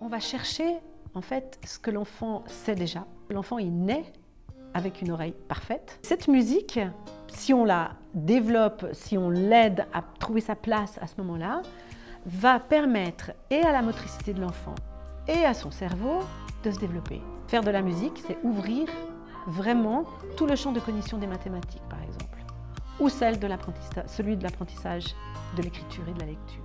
va chercher en fait ce que l'enfant sait déjà. L'enfant est né avec une oreille parfaite. Cette musique, si on la développe, si on l'aide à trouver sa place à ce moment-là, va permettre et à la motricité de l'enfant et à son cerveau de se développer. Faire de la musique, c'est ouvrir vraiment tout le champ de cognition des mathématiques, par exemple, ou celui de l'apprentissage de l'écriture et de la lecture.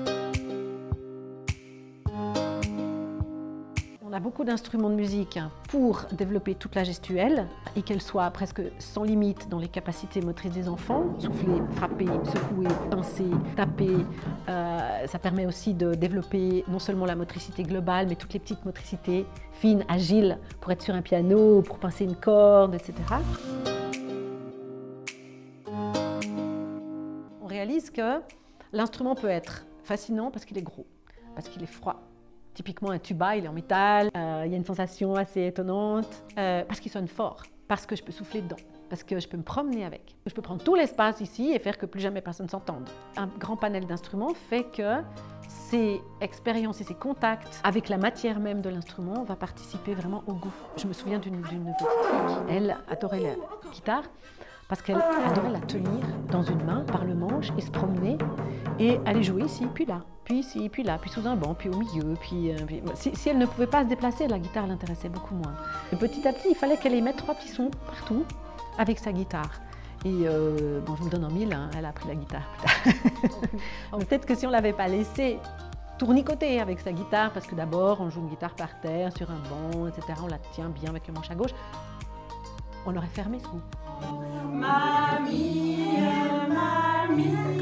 On a beaucoup d'instruments de musique pour développer toute la gestuelle et qu'elle soit presque sans limite dans les capacités motrices des enfants. Souffler, frapper, secouer, pincer, taper. Ça permet aussi de développer non seulement la motricité globale, mais toutes les petites motricités fines, agiles, pour être sur un piano, pour pincer une corde, etc. On réalise que l'instrument peut être fascinant parce qu'il est gros, parce qu'il est froid. Typiquement un tuba, il est en métal, il y a une sensation assez étonnante, parce qu'il sonne fort, parce que je peux souffler dedans, parce que je peux me promener avec. Je peux prendre tout l'espace ici et faire que plus jamais personne ne s'entende. Un grand panel d'instruments fait que ces expériences et ces contacts avec la matière même de l'instrument vont participer vraiment au goût. Je me souviens d'une petite fille qui, elle, adorait la guitare, parce qu'elle adorait la tenir dans une main par le manche et se promener et aller jouer ici, puis là, puis ici, puis là, puis sous un banc, puis au milieu. Si elle ne pouvait pas se déplacer, la guitare l'intéressait beaucoup moins. Et petit à petit, il fallait qu'elle émette 3 petits sons partout avec sa guitare. Et bon, je vous le donne en mille, hein, elle a appris la guitare plus tard. Peut-être que si on ne l'avait pas laissée tournicoter avec sa guitare, parce que d'abord, on joue une guitare par terre, sur un banc, etc., on la tient bien avec le manche à gauche, on aurait fermé ce goût. Mamie, mamie.